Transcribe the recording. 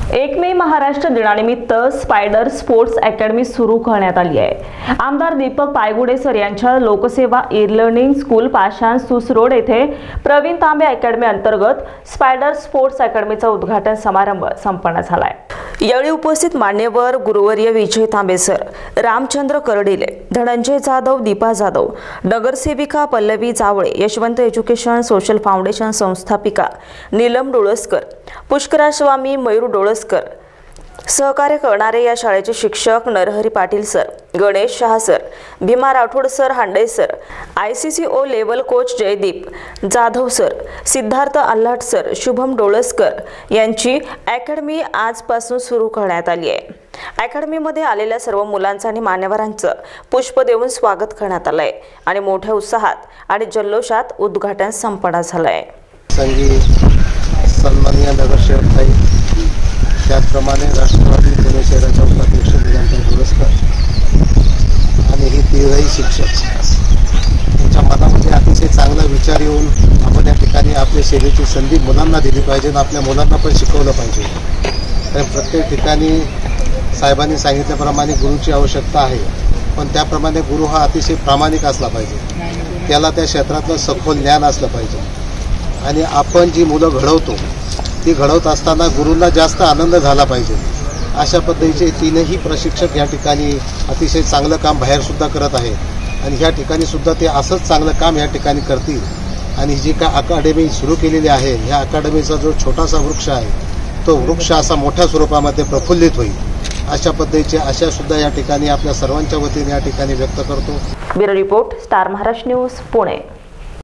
1 मे महाराष्ट्र दिनानिमित्त spider sports academy सुरू करण्यात आली आहे। आमदार दीपक पायगुडे सर यांच्या लोकसेवा e-learning school Pashan Sus road येथे प्रवीण तांबे अकॅडमी अंतर्गत स्पायडर स्पोर्ट्स अकॅडमीचा उद्घाटन समारंभ संपन्न झाला आहे। यावेळी उपस्थित मान्यवर गुरुवर्य विजय तांबे सर, रामचंद्र करडिले, धनंजय जाधव, दीपा जाधव, नगरसेविका Pallavi Jawale, Yashwant education social foundation संस्थापिका नीलम डोळसकर, पुष्कराज स्वामी, मयूर डोळसकर, सहकार्य करणारे या शाळेचे शिक्षक Narhari Patil sir, Ganesh Shah sir, Bhima Rathod sir, Hande sir, ICCO level coach Jaydeep Jadhav sir, Siddharth Alhat sir, Shubham Dolaskar यांची अकॅडमी आजपासून सुरू करण्यात आली आहे। अकॅडमीमध्ये आलेल्या सर्व मुलांचं आणि मान्यवरांचं पुष्प देऊन स्वागत करण्यात आलंय आणि मोठ्या उत्साहात आणि जल्लोषात उद्घाटन संपन्न झालंय। सन्माननीय नगरसेवक ताई, त्याचप्रमाणे राष्ट्रवादी पुणे शहराच्या उपाध्यक्ष नीलम डोळसकर आणि ही तिघही शिक्षक त्यांच्या मनामध्ये अतिशय चांगला विचार येऊन आपण या ठिकाणी आपल्या सेवेची संधी मुलांना दिली पाहिजे आणि आपल्या मुलांना पण शिकवलं पाहिजे। कारण प्रत्येक ठिकाणी साहेबांनी सांगितल्याप्रमाणे गुरुची आवश्यकता आहे, पण त्याप्रमाणे गुरु हा अतिशय प्रामाणिक असला पाहिजे, त्याला त्या क्षेत्रातलं सखोल ज्ञान असलं पाहिजे आणि आपण जी मुलं घडवतो ती घडवत असताना गुरूंना जास्त आनंद झाला पाहिजे। अशा पद्धतीचे तीनही प्रशिक्षक या ठिकाणी अतिशय चांगलं काम बाहेरसुद्धा करत आहेत आणि ह्या ठिकाणी सुद्धा ते असंच चांगलं काम या ठिकाणी करतील आणि जी काय अकादमी सुरू केलेली आहे ह्या अकादमीचा जो छोटासा वृक्ष आहे तो वृक्ष असा मोठ्या स्वरूपामध्ये प्रफुल्लित होईल अशा पद्धतीचे आशा सुद्धा या ठिकाणी आपल्या सर्वांच्या वतीने या ठिकाणी व्यक्त करतो। Bureau report, star Maharashtra news, Pune.